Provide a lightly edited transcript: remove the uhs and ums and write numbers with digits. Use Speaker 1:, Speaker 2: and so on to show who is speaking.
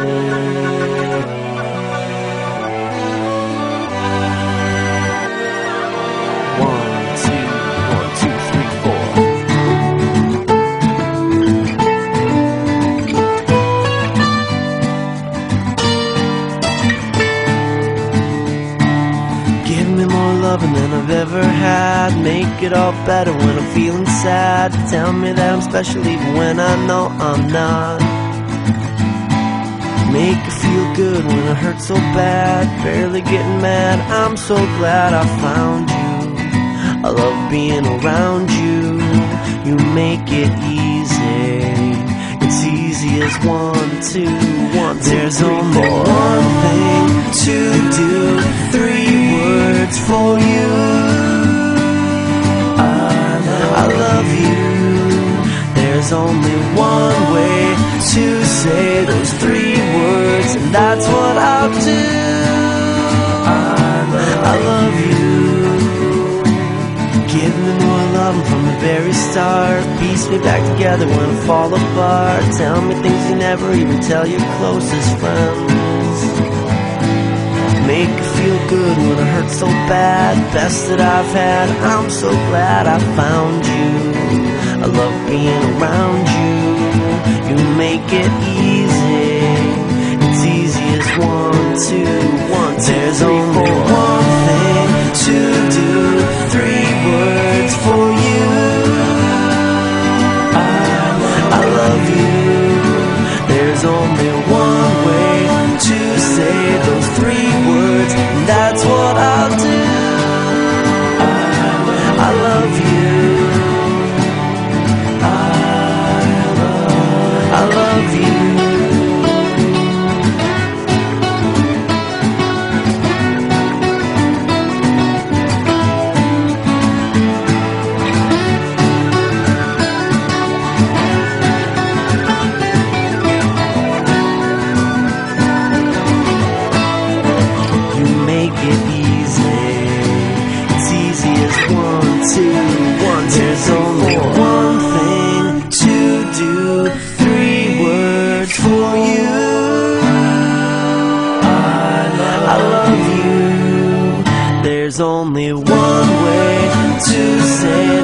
Speaker 1: Than I've ever had. Make it all better when I'm feeling sad. Tell me that I'm special even when I know I'm not. Make it feel good when I hurt so bad. Barely getting mad, I'm so glad I found you. I love being around you. You make it easy. It's easy as 1, 2, 1, 2. There's only one thing to do. 3 words for you. I love you. There's only one way to say those 3 words, and that's what I'll do. I love you. Give me more love from the very start. Piece me back together when I fall apart. Tell me things you never even tell your closest friends. Make it feel good when I hurt so bad. Best that I've had, I'm so glad I found you. I love being around you. You make it easy. It's easy as 1, 2, 1, 2. There's only one thing to do. 3 words for you. I love you. There's only one way to say those 3 words, and that's what I'll do. I love you. I love you. Make it easy. It's easy as 1, 2, 1. There's only one thing to do. 3 words for you. I love you. There's only one way to say